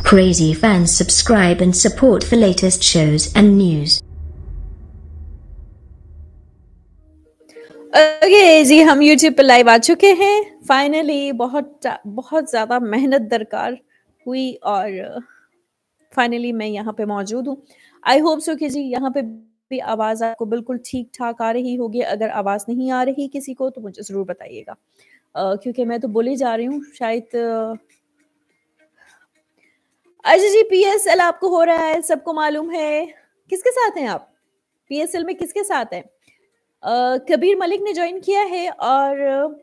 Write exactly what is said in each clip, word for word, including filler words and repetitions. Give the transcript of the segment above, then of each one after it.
Crazy fans subscribe and support for latest shows and news. Okay जी, हम YouTube पे live आ चुके हैं फाइनली। बहुत बहुत ज़्यादा मेहनत दरकार हुई और फाइनली मैं यहाँ पे मौजूद हूँ। आई होप सो कि जी यहाँ पे भी आवाज़ आपको बिल्कुल ठीक-ठाक आ रही होगी। अगर आवाज़ नहीं आ रही किसी को तो मुझे ज़रूर बताइएगा, अ, क्योंकि मैं तो बोली जा रही हूँ शायद। अच्छा जी, पीएसएल आपको हो रहा है, सबको मालूम है। किसके साथ हैं आप? पीएसएल में किसके साथ हैं? अ, कबीर मलिक ने जॉइन किया है और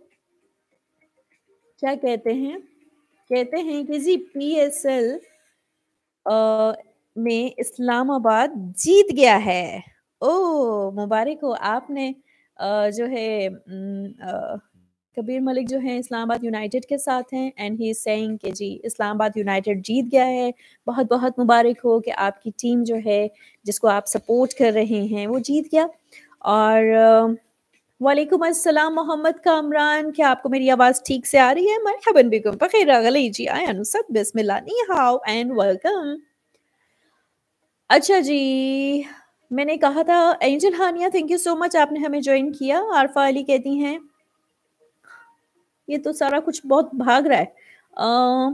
क्या कहते हैं, कहते हैं कि जी पीएसएल अ, में इस्लामाबाद जीत गया है। ओह! मुबारक हो आपने। अ, जो है उम, अ, कबीर मलिक जो हैं इस्लामाबाद यूनाइटेड के साथ हैं एंड ही इज़ सेइंग कि जी इस्लामाबाद यूनाइटेड जीत गया है। बहुत-बहुत मुबारक हो कि आपकी टीम जो है, जिसको आप सपोर्ट कर रहे हैं, वो जीत गया। और वालेकुम अस्सलाम मोहम्मद कामरान, क्या आपको मेरी आवाज़ ठीक से आ रही है? मरहबन बिकुम बखैर अगली जी आया नुसत बिस्मिल्लाह नी हाओ एंड वेलकम। अच्छा जी, मैंने कहा था Angel Hania thank you so much आपने हमें जॉइन किया। आरफा अली कहती हैं ये तो सारा कुछ बहुत भाग रहा है। अ,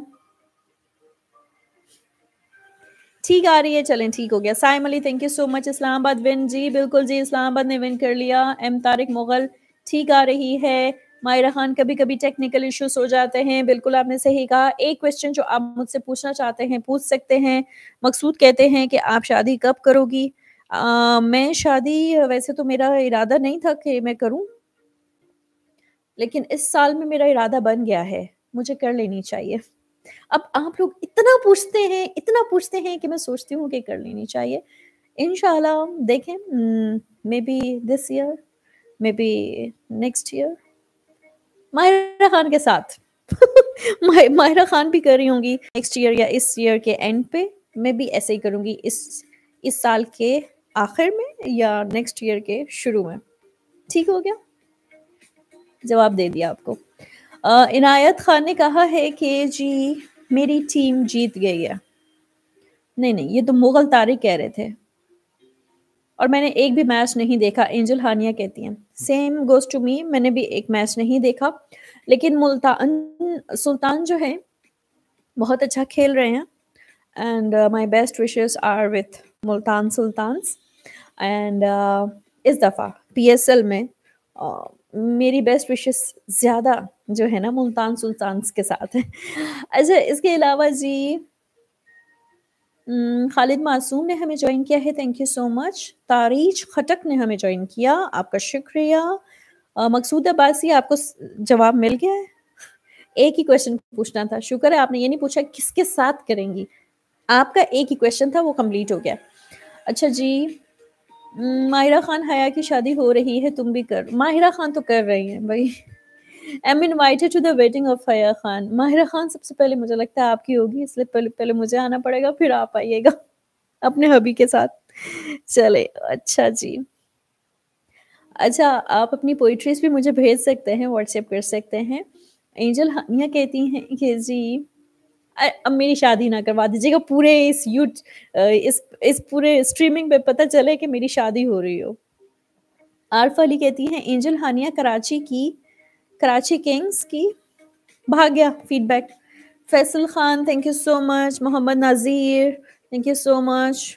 ठीक आ रही है, चलें ठीक हो गया। Saim Ali thank you so much. Islamabad win जी, बिल्कुल जी इस्लामाबाद ने विन कर लिया। एम तारिक मुगल ठीक आ रही है। मायरा खान कभी-कभी टेक्निकल इश्यूज़ हो जाते हैं, बिल्कुल आपने सही कहा। एक क्वेश्चन जो आप मुझसे पूछना चाहते हैं, पूछ सकते हैं। मकसूद कहते हैं कि आप शादी कब करोगी? अ, मैं शादी वैसे तो मेरा इरादा नहीं था कि मैं करूँ। लेकिन इस साल में मेरा इरादा बन गया है, मुझे कर लेनी चाहिए। अब आप लोग इतना पूछते हैं, इतना पूछते हैं कि मैं सोचती हूँ कि कर लेनी चाहिए। इंशाल्लाह देखें, um, maybe this year, maybe next year Mahira Khan के साथ। माहि माहिरा खान भी कर रही होंगी नेक्स्ट ईयर या इस ईयर के एंड पे। मैं भी ऐसे ही करूँगी इस इस साल के आखिर में या नेक्स्ट ईयर के शुरू में। ठीक हो गया? जवाब दे दिया आपको। अ, इनायत खान ने कहा है कि जी मेरी टीम जीत गई है। नहीं, नहीं, ये तो मुगल तारिक कह रहे थे। और मैंने एक भी मैच नहीं देखा, एंजल हानिया कहती हैं। सेम गोज़ टू मी, मैंने भी एक मैच नहीं देखा। लेकिन मुल्तान सुल्तान जो है, बहुत अच्छा खेल रहे हैं and my best wishes are with Multan Sultans. And uh, इस दफ़ा पीएसएल में अ, मेरी बेस्ट विशेस ज़्यादा जो है ना मुल्तान सुल्तान्स के साथ है। अच्छा, इसके अलावा जी उम, खालिद मासूम ने हमें जॉइन किया है, thank you so much. Tariz Khattak ने हमें जॉइन किया, आपका शुक्रिया। अ, मकसूद अब्बासी आपको स जवाब मिल गया है? एक ही क्वेश्चन पूछना था, शुक्र है आपने ये नहीं पूछा किसके साथ करेंगी। आपका एक ही क्वेश्चन था, वो कंप्लीट हो गया। अच्छा जी, उम, माहिरा खान हया की शादी हो रही है, तुम भी कर माहिरा खान तो कर रही हैं भई। I am invited to the wedding of Haya Khan. Mahira Khan सबसे पहले मुझे लगता है आपकी होगी, इसलिए पहले पहले मुझे आना पड़ेगा, फिर आप आइएगा अपने हबी के साथ। चले, अच्छा जी। अच्छा, आप अपनी पोएट्रीज़ भी मुझे भेज सकते हैं, व्हाट्सएप कर सकते हैं। एंजल हानिया कहती हैं कि जी अ, अब मेरी शादी ना करवा दीजिएगा, पूरे इस यूट अ, इस इस पूरे स्ट्रीमिंग पे पता चले कि मेरी शादी हो रही हो। आरफ़ा अली कहती हैं एंजल हानिया कराची की कराची किंग्स की भाग गया feedback. Faisal Khan thank you so much. Mohammad Nazir thank you so much.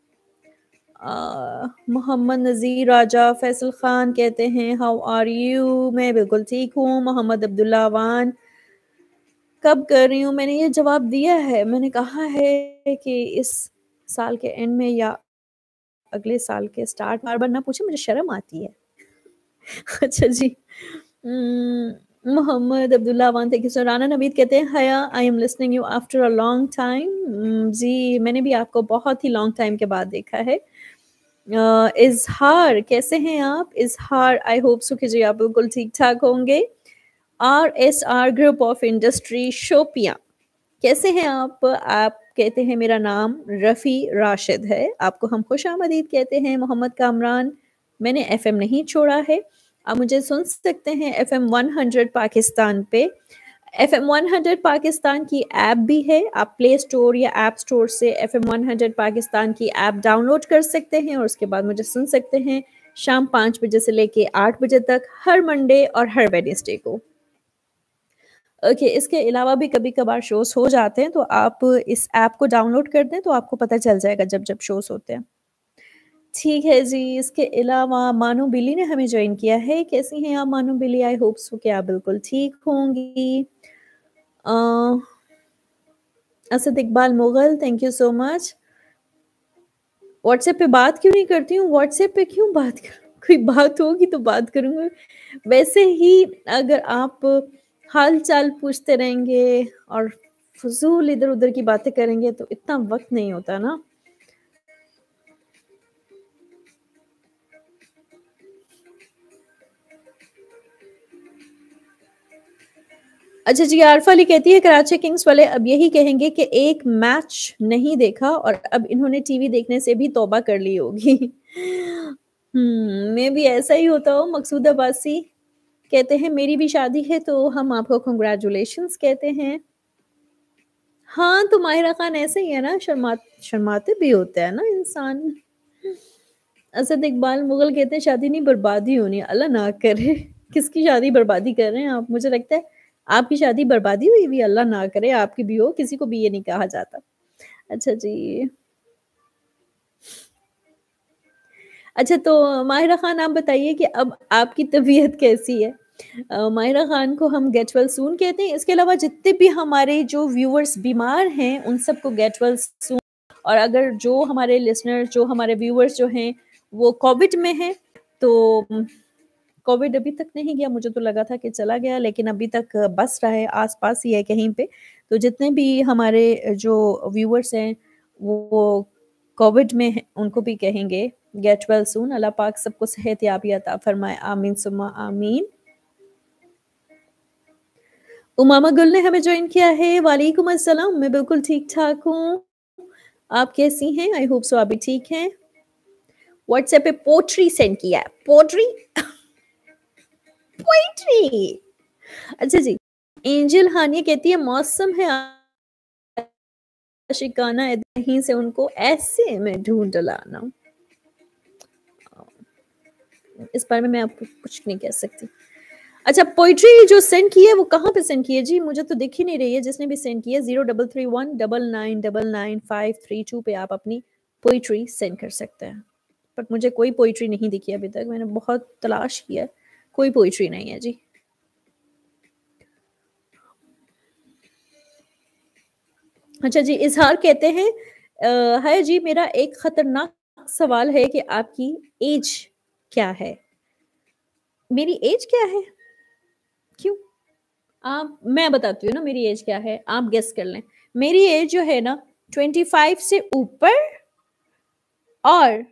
Uh, Mohammad Nazir Raja Faisal Khan कहते हैं हाउ आर यू? मैं बिल्कुल ठीक हूँ। मोहम्मद अब्दुल्ला अवान कब कर रही हूँ? मैंने ये जवाब दिया है, मैंने कहा है कि इस साल के एंड में या अगले साल के स्टार्ट। बार-बार ना पूछें, मुझे शर्म आती है। अच्छा जी। Um, Mohammad Abdullah Awan thank you so Rana Naveed कहते हैं Haya I am listening you after a long time. Um, जी मैंने भी आपको बहुत ही लॉन्ग टाइम के बाद देखा है। अ, इज़हार कैसे हैं आप? इज़हार आई होप सो कि जी आप बिल्कुल ठीक-ठाक होंगे। RSR group of industry Shopian कैसे हैं आप? आप कहते हैं मेरा नाम रफ़ी राशिद है, आपको हम खुशामदीद कहते हैं। मोहम्मद कामरान मैंने एफ़एम नहीं छोड़ा है, आप मुझे सुन सकते हैं एफ़एम वन हंड्रेड पाकिस्तान पे F M one hundred Pakistan की ऐप भी है। आप प्ले स्टोर या ऐप स्टोर से F M one hundred Pakistan की ऐप डाउनलोड कर सकते हैं और उसके बाद मुझे सुन सकते हैं शाम पाँच बजे से लेके आठ बजे तक, हर मंडे और हर वेडनेसडे को। ओके, इसके अलावा भी कभी-कभार शोज़ हो जाते हैं, तो आप इस ऐप को डाउनलोड कर दें, तो आपको पता चल जाएगा जब-जब शोज़ होते हैं। ठीक है जी, इसके अलावा मानो बिल्ली ने हमें जॉइन किया है। कैसी हैं आप मानो बिल्ली? आई होप सो कि आप बिल्कुल ठीक होंगी। Uh, Asad Iqbal Mughal, thank you so much. WhatsApp पे बात क्यों नहीं करती हूँ? व्हाट्सएप पे क्यों बात करूँ? कोई बात होगी तो बात करूँगी। वैसे ही अगर आप हाल-चाल पूछते रहेंगे और फ़ुज़ूल इधर-उधर की बातें करेंगे तो इतना वक़्त नहीं होता ना। अच्छा जी, आरफ़ा अली कहती है कराची किंग्स वाले अब यही कहेंगे कि एक मैच नहीं देखा और अब इन्होंने टीवी देखने से भी तौबा कर ली होगी। हुँ, मेबी ऐसा ही होता हो। मकसूद अब्बासी कहते हैं मेरी भी शादी है तो हम आपको कांग्रेचुलेशंस कहते हैं। हाँ, तो माहिरा खान ऐसे ही है ना, शर्मा शर्माते भी होते हैं ना इंसान। असद इकबाल मुगल कहते हैं शादी नहीं बर्बादी होनी, अल्लाह ना करे। किसकी शादी बर्बादी कर रहे हैं आप? मुझे लगता है आपकी शादी बर्बादी हुई हुई, अल्लाह ना करे आपकी भी हो, किसी को भी ये नहीं कहा जाता। अच्छा जी। अच्छा तो माहिरा खान आप बताइए कि अब आपकी तबीयत कैसी है? अ, माहिरा खान को हम गेट वेल सून कहते हैं। इसके अलावा जितने भी हमारे जो व्यूअर्स बीमार हैं, उन सबको गेट वेल सून। और अगर जो हमारे लिसनर, जो हमारे व्यूअर्स जो हैं, वो कोविड में हैं, तो कोविड अभी तक नहीं गया, मुझे तो लगा था कि चला गया, लेकिन अभी तक बस रहा है, आस-पास ही है कहीं पे। तो जितने भी हमारे जो व्यूअर्स हैं, वो कोविड में हैं, उनको भी कहेंगे गेट वेल सून। अल्लाह पाक सबको सेहत-याबी अता फरमाए, आमीन सुम्मा आमीन। उमामा गुल ने हमें जॉइन किया है। वालेकुम अस्सलाम, मैं बिल्कुल ठीक-ठाक हूँ। आप कैसी हैं? आई होप सो आप भी ठीक हैं। व्हाट्सएप पे पोट्री सेंड किया है। पोट्री? पोएट्री। अच्छा जी। एंजल हानिया कहती है मौसम है आशिकाना, यहीं से उनको ऐसे में ढूँढ लाना। इस बारे में मैं आपको कुछ नहीं कह सकती। अच्छा, पोएट्री जो सेंड की है वो कहाँ पे सेंड की है जी? मुझे तो दिख ही नहीं रही है। जिसने भी सेंड की है zero three three one nine nine nine nine five three two पे आप अपनी पोएट्री सेंड कर सकते हैं। बट मुझे कोई पोएट्री नहीं दिखी अभी तक। मैंने बहुत तलाश किया है, कोई पोएट्री नहीं है जी। अच्छा जी, इज़हार कहते हैं अ, हाय जी, मेरा एक खतरनाक सवाल है कि आपकी एज क्या है? मेरी एज क्या है? क्यों? आप मैं बताती हूँ ना मेरी एज क्या है, आप गेस कर लें। मेरी एज जो है ना पच्चीस से ऊपर और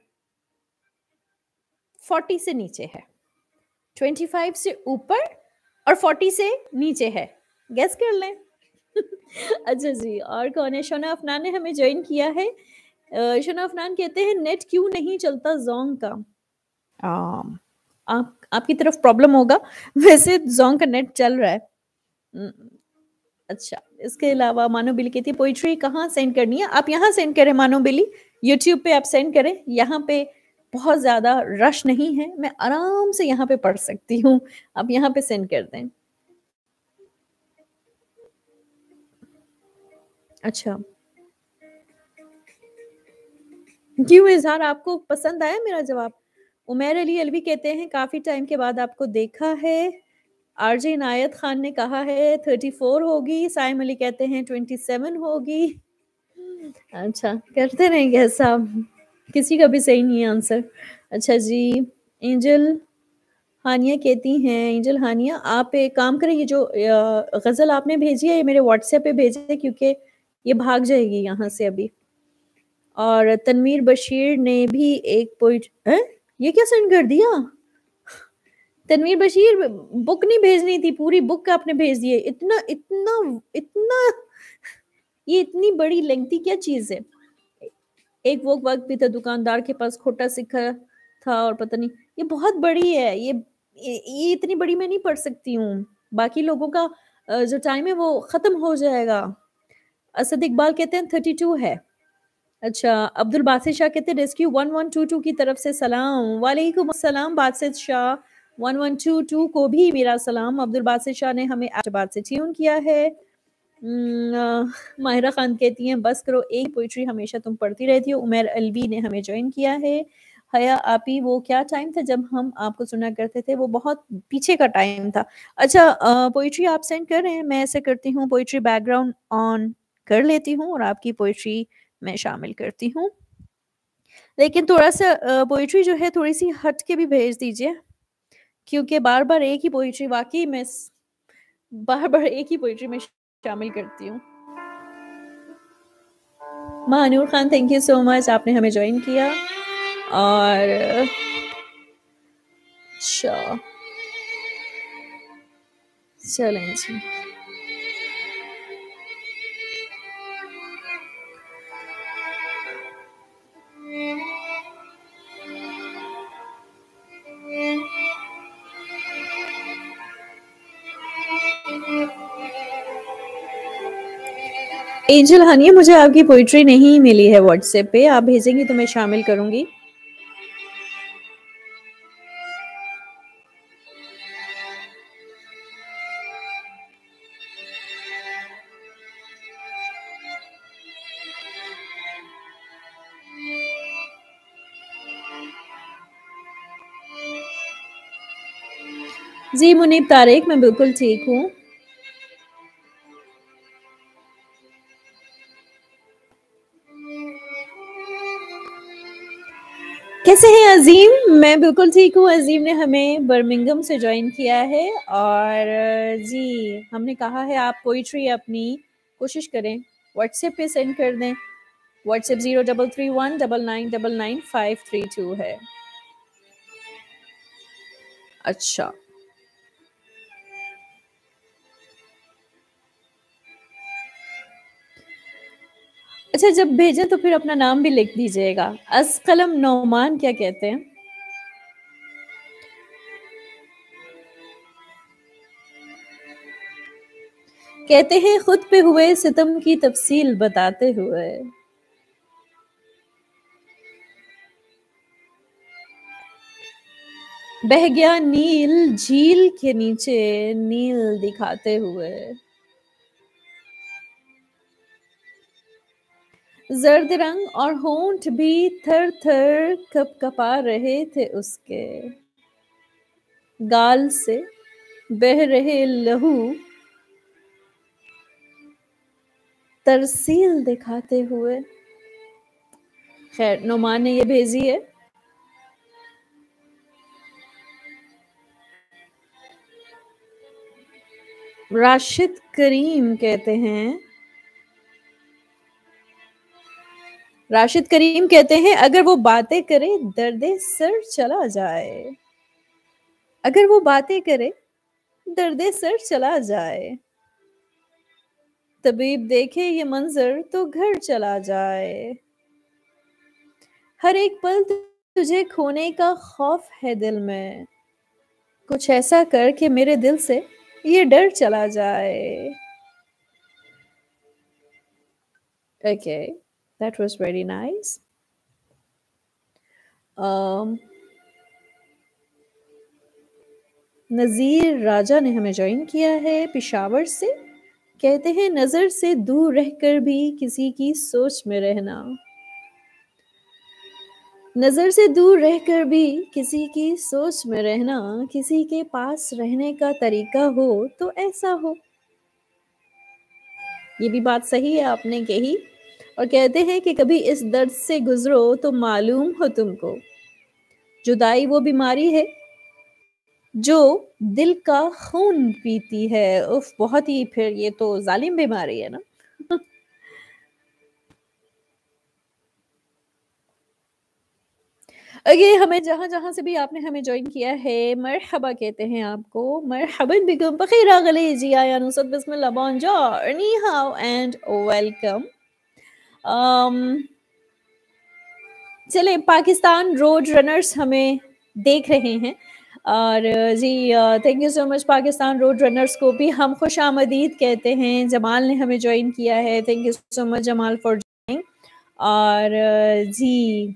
चालीस से नीचे है। पच्चीस से ऊपर और चालीस से नीचे है। गेस कर लें। अच्छा जी, और कौन है? शोना अफनान ने हमें जॉइन किया है। अ, शोना अफनान कहते हैं नेट क्यों नहीं चलता ज़ोंग का? अम, आप आपकी तरफ प्रॉब्लम होगा। वैसे ज़ोंग का नेट चल रहा है। उम, अच्छा, इसके अलावा मानो बिल्ली कहती है पोएट्री कहाँ सेंड करनी है? आप यहाँ सेंड करें मानो बिल्ली, यूट्यूब पे आप सेंड करें। यहाँ पे बहुत ज़्यादा रश नहीं है, मैं आराम से यहाँ पे पढ़ सकती हूँ। आप यहाँ पे सेंड कर दें। अच्छा। क्यों इज़हार, आपको पसंद आया मेरा जवाब? उमैर अली अलवी कहते हैं काफ़ी टाइम के बाद आपको देखा है। आरजे इनायत खान ने कहा है चौंतीस होगी, साइम अली कहते हैं सत्ताईस होगी। अच्छा, करते रहेंगे ऐसा, किसी का भी सही नहीं है आंसर। अच्छा जी, एंजल हानिया कहती हैं एंजल हानिया आप एक काम करें, ये जो अ, गज़ल आपने भेजी है ये मेरे व्हाट्सएप पे भेजें क्योंकि ये भाग जाएगी यहाँ से अभी। और तनवीर बशीर ने भी एक पोइट हैं? ये क्या सेंड कर दिया? तनवीर बशीर बुक नहीं भेजनी थी, पूरी बुक आपने भेज दी है। इतना इतना इतना ये इतनी बड़ी लेंथी क्या चीज़ है? एक वो वक़्त भी था दुकानदार के पास खोटा सिक्का था और पता नहीं, ये बहुत बड़ी है। ये ये ये इतनी बड़ी मैं नहीं पढ़ सकती हूँ। बाकी लोगों का अ, जो टाइम है वो ख़त्म हो जाएगा। असद इकबाल कहते हैं थर्टी टू है। अच्छा, अब्दुल बासित शाह कहते हैं rescue one one two two की तरफ से सलाम। वालेकुम अस्सलाम Basit Shah, one one two two को भी मेरा सलाम। अब्दुल बासित शाह ने हमें हैदराबाद से ट्यून किया है। उम, अ, माहिरा खान कहती हैं बस करो, एक पोएट्री हमेशा तुम पढ़ती रहती हो। उमर अलवी ने हमें जॉइन किया है। हया आपी, वो क्या टाइम था जब हम आपको सुना करते थे, वो बहुत पीछे का टाइम था। अच्छा, अ, पोएट्री आप सेंड कर रहे हैं, मैं ऐसे करती हूँ पोएट्री बैकग्राउंड ऑन कर लेती हूँ और आपकी पोएट्री मैं शामिल करती हूँ। लेकिन थोड़ा-सा अ, पोएट्री जो है थोड़ी-सी हट के भी भेज दीजिए, क्योंकि बार-बार एक ही पोएट्री वाक़ई में स बार-बार एक ही पोएट्री में शामिल करती हूँ। Mahnoor Khan thank you so much, आपने हमें जॉइन किया। और अच्छा, चलें जी। एंजल हनी, मुझे आपकी पोएट्री नहीं मिली है व्हाट्सएप पे, आप भेजेंगी तो मैं शामिल करूँगी। जी मुनीब तारिक, मैं बिल्कुल ठीक हूँ। कैसे हैं अज़ीम? मैं बिल्कुल ठीक हूँ। अज़ीम ने हमें बर्मिंघम से जॉइन किया है और जी, हमने कहा है आप पोएट्री अपनी कोशिश करें व्हाट्सएप पे सेंड कर दें। WhatsApp zero double three one double nine double nine five three two है। अच्छा। अच्छा, जब भेजें तो फिर अपना नाम भी लिख दीजिएगा। असकलम नोमान क्या कहते हैं? कहते हैं खुद पे हुए सितम की तफसील बताते हुए। बह गया नील झील के नीचे नील दिखाते हुए। जर्द रंग और होंठ भी थर थर कपकपा रहे थे उसके। गाल से बह रहे लहू तरसील दिखाते हुए। खैर, नोमान ने ये भेजी है। राशिद करीम कहते हैं राशिद करीम कहते हैं अगर वो बातें करे दर्दे सर चला जाए। अगर वो बातें करे दर्दे सर चला जाए। तबीब देखे ये मंजर तो घर चला जाए। हर एक पल तुझे खोने का खौफ है दिल में। कुछ ऐसा कर कि मेरे दिल से ये डर चला जाए। Okay, that was very nice. um, नज़ीर राजा ने हमें ज्वाइन किया है पिशावर से। कहते हैं नज़र से दूर रहकर भी किसी की सोच में रहना। नज़र से दूर रहकर भी किसी की सोच में रहना। किसी के पास रहने का तरीका हो तो ऐसा हो। ये भी बात सही है आपने कही। और कहते हैं कि कभी इस दर्द से गुजरो तो मालूम हो तुमको, जुदाई वो बीमारी है जो दिल का खून पीती है। उफ, बहुत ही, फिर ये तो जालिम बीमारी है ना। अगे हमें जहाँ जहाँ से भी आपने हमें ज्वाइन किया है मरहबा कहते हैं आपको। मरहबन बिकुम बखैर गले जी आया नुसरत बिस्मिल्लाह बॉन्जोर नी हाउ एंड वेलकम। चले, पाकिस्तान रोड रनर्स हमें देख रहे हैं। और जी thank you so much Pakistan road runners को भी हम खुश आमदीद कहते हैं। जमाल ने हमें ज्वाइन किया है, thank you so much Jamal for joining. और जी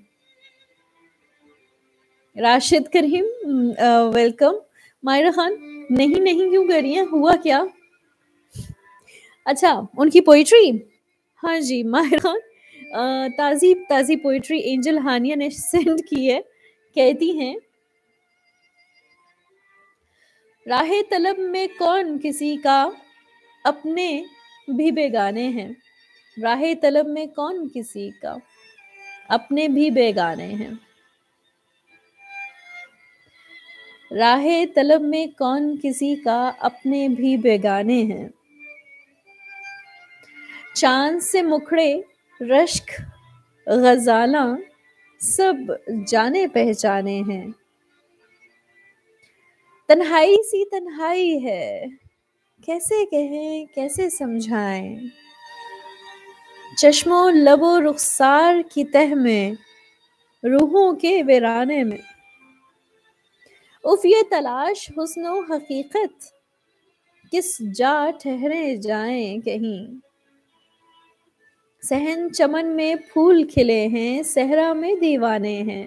राशिद करीम वेलकम। मायरा खान नहीं नहीं क्यों कर रही हैं, हुआ क्या? अच्छा उनकी पोइट्री, हाँ जी माहिर खान अ, ताज़ी ताज़ी पोइट्री एंजल हानिया ने सेंड की है। कहती हैं, राहे तलब में कौन किसी का, अपने भी बेगाने हैं। राहे तलब में कौन किसी का, अपने भी बेगाने हैं। राहे तलब में कौन किसी का, अपने भी बेगाने हैं। चांद से मुखड़े रश्क गजाला, सब जाने पहचाने हैं। तन्हाई सी तन्हाई है, कैसे कहें कैसे समझाएं। चश्मो लबो रुखसार की तह में, रूहों के वीराने में। उफ ये तलाश हुस्नो हकीकत, किस जा ठहरे जाएं कहीं। सहन चमन में फूल खिले हैं, सहरा में दीवाने हैं।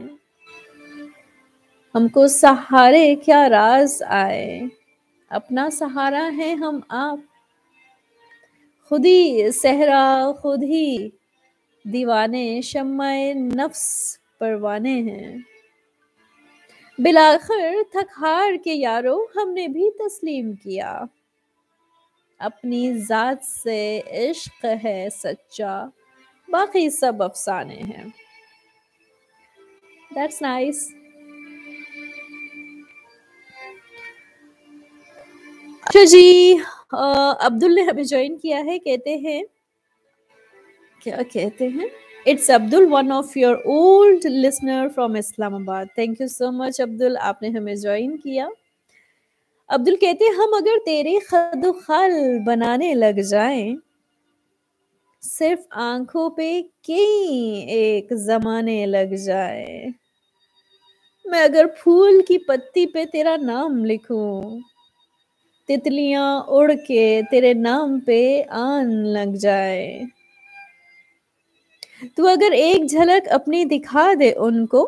हमको सहारे क्या राज आए, अपना सहारा है हम आप। खुद ही सहरा खुद ही दीवाने, शम्माए नफ्स परवाने हैं। बिलाखिर थक हार के यारो हमने भी तस्लीम किया, अपनी जात से इश्क है सच्चा, बाकी सब अफसाने हैं। That's nice. अच्छा जी अ, अब्दुल ने हमें ज्वाइन किया है। कहते हैं, क्या कहते हैं, it's Abdul, one of your old listener from Islamabad. Thank you so much Abdul, आपने हमें ज्वाइन किया। अब्दुल कहते हैं, हम अगर तेरे खदो खाल बनाने लग जाएं, सिर्फ आंखों पे कई एक जमाने लग जाए। मैं अगर फूल की पत्ती पे तेरा नाम लिखूं, तितलियां उड़ के तेरे नाम पे आन लग जाए। तू अगर एक झलक अपनी दिखा दे उनको,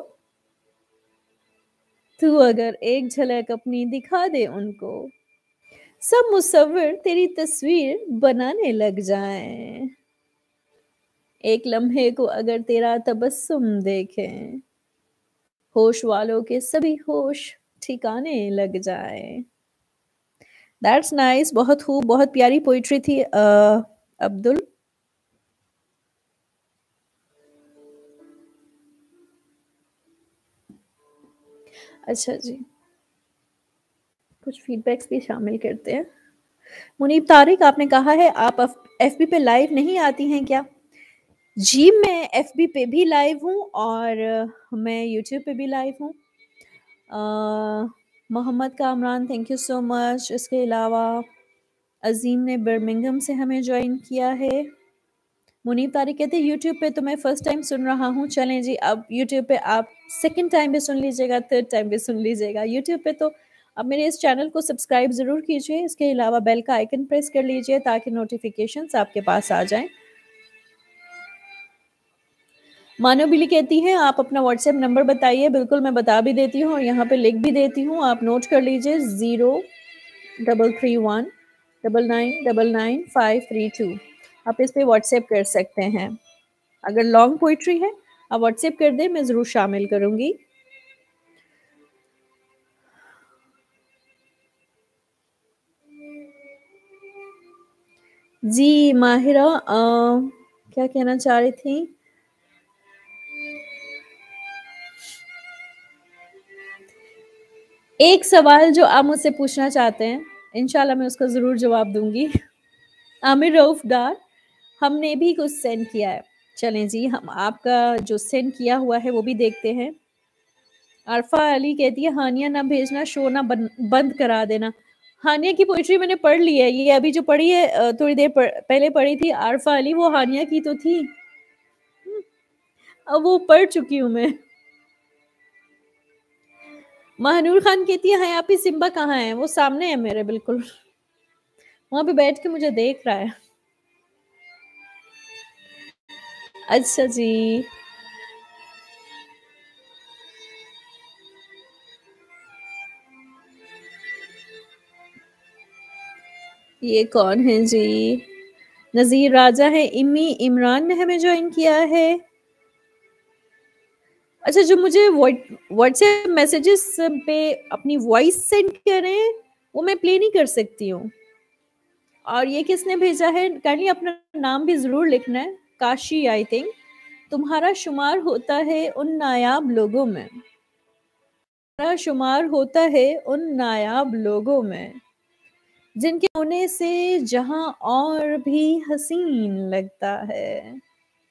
तू अगर एक झलक अपनी दिखा दे उनको, सब मुसव्विर तेरी तस्वीर बनाने लग जाएं। एक लम्हे को अगर तेरा तबस्सुम देखें, होश वालों के सभी होश ठिकाने लग जाएं। दैट्स नाइस, बहुत खूब, बहुत प्यारी पोइट्री थी uh, अब्दुल। अच्छा जी, कुछ फीडबैक्स भी शामिल करते हैं। मुनीब तारिक, आपने कहा है आप एफबी पे लाइव नहीं आती हैं क्या? जी मैं एफबी पे भी लाइव हूँ और मैं यूट्यूब पे भी लाइव हूँ। Mohammad Kamran, thank you so much. इसके अलावा अजीम ने बर्मिंघम से हमें ज्वाइन किया है। मुनीब तारिक कहते हैं, यूट्यूब पे तो मैं फर्स्ट टाइम सुन रहा हूँ। चलें जी, अब यूट्यूब पे आप सेकंड टाइम भी सुन लीजिएगा, थर्ड टाइम भी सुन लीजिएगा। यूट्यूब पे तो आप मेरे इस चैनल को सब्सक्राइब ज़रूर कीजिए। इसके अलावा बेल का आइकन प्रेस कर लीजिए ताकि नोटिफिकेशंस आपके पास आ जाएं। मानो बिली कहती है, आप अपना व्हाट्सएप नंबर बताइए। बिल्कुल मैं बता भी देती हूँ और यहाँ पे लिख भी देती हूँ, आप नोट कर लीजिए। Zero double three one double nine double nine five three two. आप इस पे व्हाट्सएप कर सकते हैं। अगर लॉन्ग पोइट्री है आप व्हाट्सएप कर दें, मैं ज़रूर शामिल करूँगी। जी माहिरा आ, क्या कहना चाह रही थी? एक सवाल जो आप मुझसे पूछना चाहते हैं, इंशाल्लाह मैं उसका ज़रूर जवाब दूंगी। आमिर रऊफ डार, हमने भी कुछ सेंड किया है। चलें जी, हम आपका जो सेंड किया हुआ है वो भी देखते हैं। अरफा अली कहती है, हानिया ना भेजना, शो ना बन, बंद करा देना। हानिया की पोइट्री मैंने पढ़ ली है, ये अभी जो पढ़ी है थोड़ी देर पहले पढ़ी थी अरफा अली, वो हानिया की तो थी, अब वो पढ़ चुकी हूँ मैं। महानूर खान कहती है, "हाय आप ही सिम्बा कहाँ है?" वो सामने है मेरे बिल्कुल। वहाँ पे बैठ के मुझे देख रहा है। अच्छा जी। ये कौन है जी? नज़ीर राजा है, इम्मी इमरान ने हमें जॉइन किया है। अच्छा, जो मुझे व्हाट व्हाट्सएप मैसेजेस पे अपनी वॉइस सेंड करें, वो मैं प्ले नहीं कर सकती हूँ। और ये किसने भेजा है? काइंडली अपना नाम भी ज़रूर लिखना है। Kashi I think. तुम्हारा शुमार होता है उन नायाब लोगों में। तुम्हारा शुमार होता है उन नायाब लोगों में, जिनके होने से जहां और भी हसीन लगता है।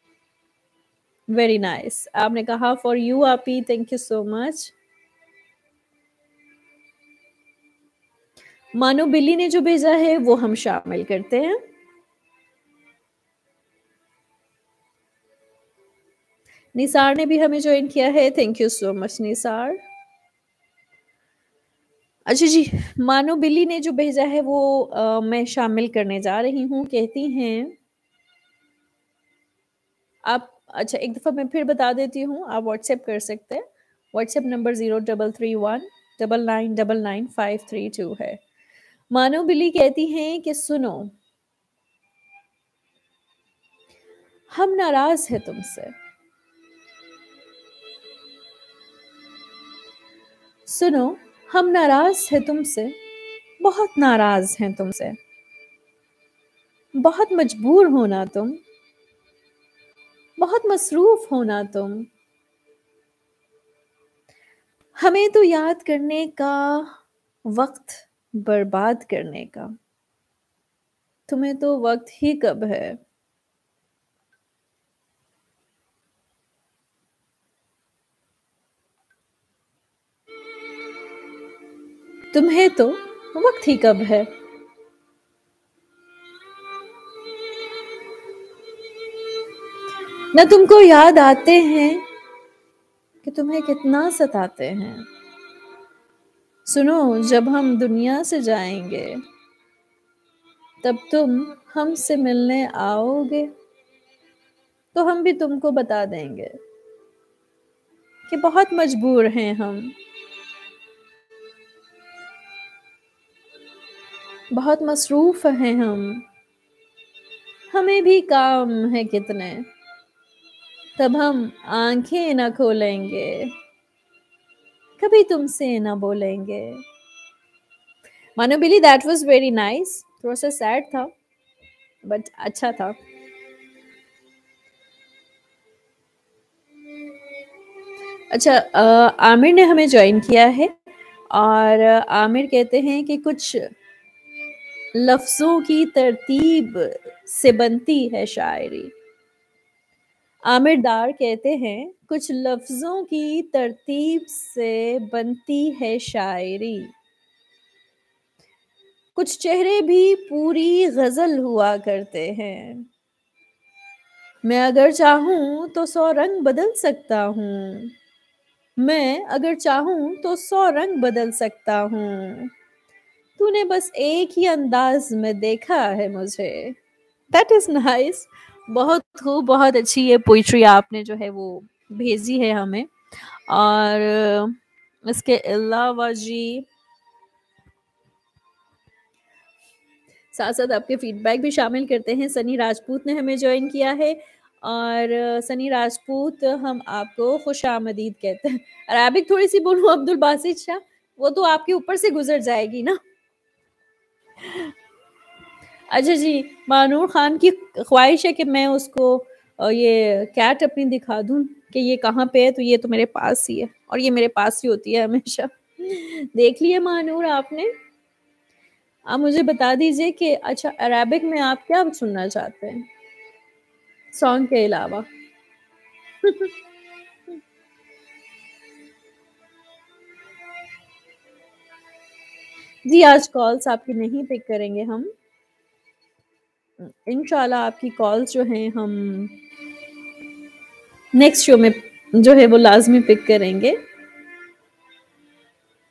Very nice nice. आपने कहा फॉर यू आपी, थैंक यू सो मच। मानो बिल्ली ने जो भेजा है वो हम शामिल करते हैं। निसार ने भी हमें ज्वाइन किया है, thank you so much Nisar. अच्छा जी, मानो बिल्ली ने जो भेजा है वो आ, मैं शामिल करने जा रही हूँ। कहती हैं आप, अच्छा एक दफ़ा मैं फिर बता देती हूँ, आप व्हाट्सएप कर सकते हैं। WhatsApp number zero double three one double nine double nine five three two है। मानो बिल्ली कहती हैं कि सुनो, हम नाराज हैं तुमसे। सुनो, हम नाराज हैं तुमसे, बहुत नाराज हैं तुमसे। बहुत मजबूर होना तुम, बहुत मसरूफ होना तुम। हमें तो याद करने का, वक्त बर्बाद करने का, तुम्हें तो वक्त ही कब है। तुम्हें तो वक्त ही कब है। न तुमको याद आते हैं कि तुम्हें कितना सताते हैं। सुनो, जब हम दुनिया से जाएंगे, तब तुम हमसे मिलने आओगे, तो हम भी तुमको बता देंगे कि बहुत मजबूर हैं हम, बहुत मसरूफ हैं हम, हमें भी काम है कितने। तब हम आंखें न खोलेंगे, कभी तुमसे न बोलेंगे। मानो बिली, दैट वाज वेरी नाइस। थोड़ा सा सैड था बट अच्छा था। अच्छा, अ, आमिर ने हमें ज्वाइन किया है और आमिर कहते हैं कि कुछ लफ्जों की तरतीब से बनती है शायरी। आमिर डार कहते हैं कुछ लफ्जों की तरतीब से बनती है शायरी, कुछ चेहरे भी पूरी गजल हुआ करते हैं। मैं अगर चाहूं तो सौ रंग बदल सकता हूँ, मैं अगर चाहूं तो सौ रंग बदल सकता हूँ। तूने बस एक ही अंदाज में देखा है मुझे। That is nice. बहुत खूब, बहुत अच्छी ये पोइट्री आपने जो है वो भेजी है हमें। और इसके अलावा जी साथ साथ आपके फीडबैक भी शामिल करते हैं। सनी राजपूत ने हमें ज्वाइन किया है और सनी राजपूत, हम आपको खुश आमदीद कहते हैं। अरबिक थोड़ी सी बोलूँ अब्दुल बासित शाह, वो तो आपके ऊपर से गुजर जाएगी ना। अच्छा जी, मानूर खान की ख्वाहिश है कि मैं उसको ये कैट अपनी दिखा दूं कि ये कहाँ पे है, तो ये तो मेरे पास ही है और ये मेरे पास ही होती है हमेशा। देख लिया मानूर आपने। आप मुझे बता दीजिए कि अच्छा अरेबिक में आप क्या सुनना चाहते हैं सॉन्ग के अलावा। जी, आज कॉल्स आपकी नहीं पिक करेंगे हम। इंशाल्लाह आपकी कॉल्स जो हैं हम नेक्स्ट शो में जो है वो लाजमी पिक करेंगे।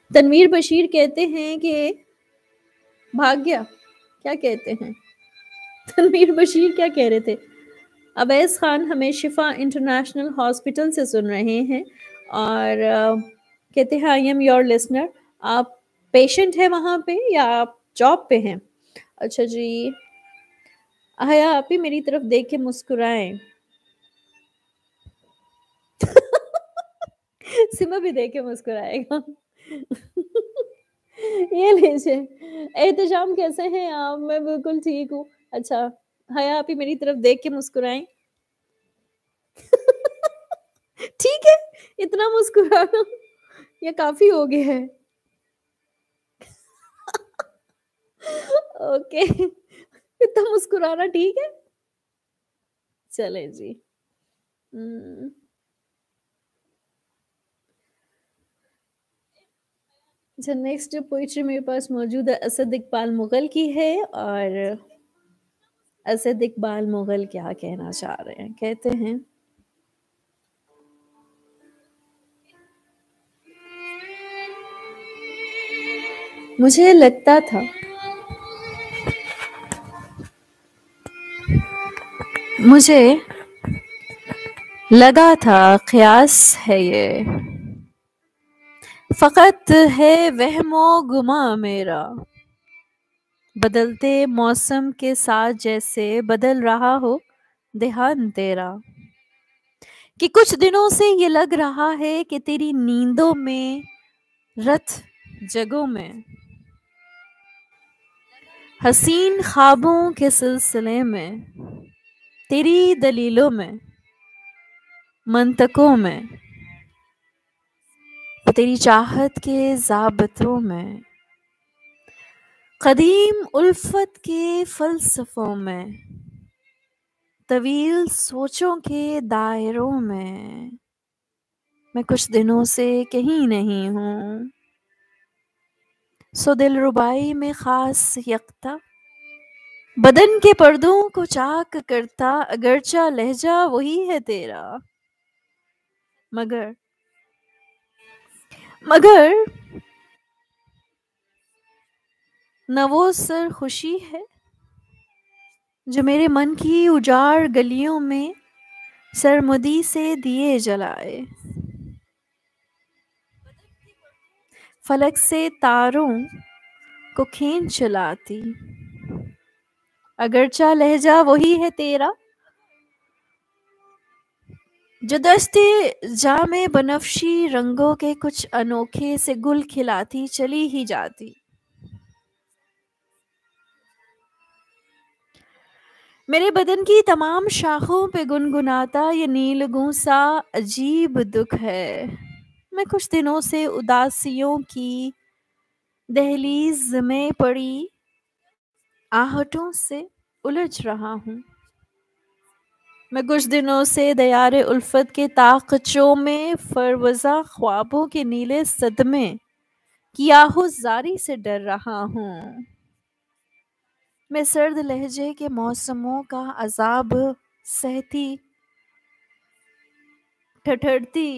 तनवीर बशीर कहते हैं कि भाग गया, क्या कहते हैं? तनवीर बशीर क्या कह रहे थे? अवैस खान हमें शिफा इंटरनेशनल हॉस्पिटल से सुन रहे हैं और अ, कहते हैं आई एम योर लिसनर। आप पेशेंट हैं वहाँ पे या आप जॉब पे हैं? अच्छा जी। हया आप ही मेरी तरफ देख के मुस्कुराएं। सिमा भी देख के मुस्कुराएगा। ये लीजिए। एहतशाम कैसे हैं आप? मैं बिल्कुल ठीक हूँ। अच्छा, हया आप ही मेरी तरफ देख के मुस्कुराएं। ठीक है, इतना मुस्कुराना ये काफी हो गया है। ओके, इतना मुस्कुराना ठीक है। चले जी। हम्म, अच्छा, नेक्स्ट पोइट्री मेरे पास मौजूद है, असद इकबाल मुगल की है और असद इकबाल मुगल क्या कहना चाह रहे हैं, कहते हैं मुझे लगता था मुझे लगा था क़यास है ये, फ़क़त है वहमो गुमा मेरा, बदलते मौसम के साथ जैसे बदल रहा हो ध्यान तेरा, कि कुछ दिनों से ये लग रहा है कि तेरी नींदों में रथ जगों में, हसीन ख्वाबों के सिलसिले में, तेरी दलीलों में, मंतकों में, तेरी चाहत के ज़ाबितों में, कदीम उल्फत के फ़लसफ़ों में, तवील सोचों के दायरों में, मैं कुछ दिनों से कहीं नहीं हूँ, सो दिलरुबाई में ख़ास यकता, बदन के पर्दों को चाक करता अगरचा लहजा वही है तेरा, मगर मगर न वो सर खुशी है जो मेरे मन की उजाड़ गलियों में सरमुदी से दिए जलाए, फलक से तारों को खींच चलाती, अगरचा लहजा वही है तेरा, जो दस्ते जामे बनफशी रंगों के कुछ अनोखे से गुल खिलाती चली ही जाती, मेरे बदन की तमाम शाखों पे गुनगुनाता ये नीलगूं सा अजीब दुख है, मैं कुछ दिनों से उदासियों की दहलीज में पड़ी आहटों से उलझ रहा हूँ, मैं कुछ दिनों से दयारे उल्फत के ताक़चों में फरवज़ा ख्वाबों के नीले सदमे की आहुज़ारी से डर रहा हूँ, मैं सर्द लहजे के मौसमों का अज़ाब सहती ठठरती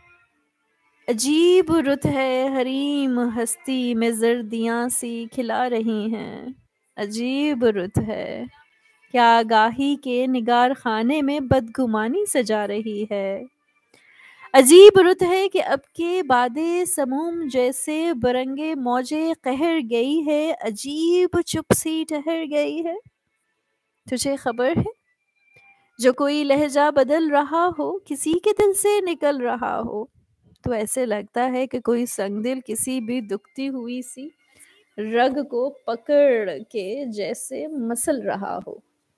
अजीब रुत है हरीम हस्ती में जर्दियाँ सी खिला रही हैं, अजीब रुत है क्या आगाही के निगार खाने में बदगुमानी सजा रही है, अजीब रुत है कि अब के बादे समूम जैसे बरंगे मौजे कहर गई है, अजीब चुप सी ठहर गई है, तुझे खबर है जो कोई लहजा बदल रहा हो किसी के दिल से निकल रहा हो, तो ऐसे लगता है कि कोई संगदिल किसी भी दुखती हुई सी रग को पकड़ के जैसे मसल रहा हो,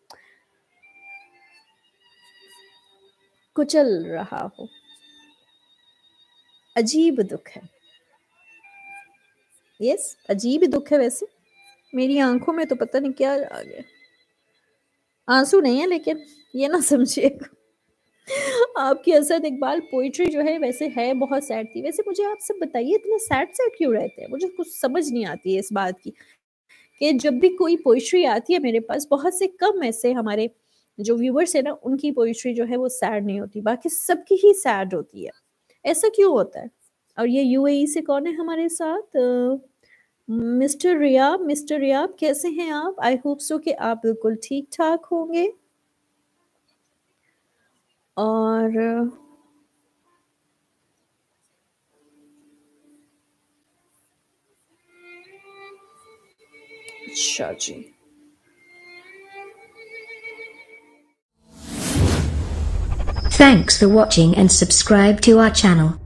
कुचल रहा हो, अजीब दुख है। यस, अजीब ही दुख है। वैसे मेरी आंखों में तो पता नहीं क्या आ गया, आंसू नहीं है लेकिन ये ना समझिएगा। आपकी असद इकबाल पोइट्री जो है वैसे है बहुत सैड थी। वैसे मुझे आप सब बताइए इतने सैड सैड क्यों रहते हैं? मुझे कुछ समझ नहीं आती है इस बात की कि जब भी कोई पोइट्री आती है मेरे पास, बहुत से कम ऐसे हमारे जो व्यूअर्स है ना उनकी पोइट्री जो है वो सैड नहीं होती, बाकी सबकी ही सैड होती है। ऐसा क्यों होता है? और ये यूएई से कौन है हमारे साथ? मिस्टर रियाब, मिस्टर रियाब कैसे हैं आप? आई होप सो कि आप बिल्कुल ठीक ठाक होंगे। और अच्छा जी, Thanks for watching and subscribe to our channel.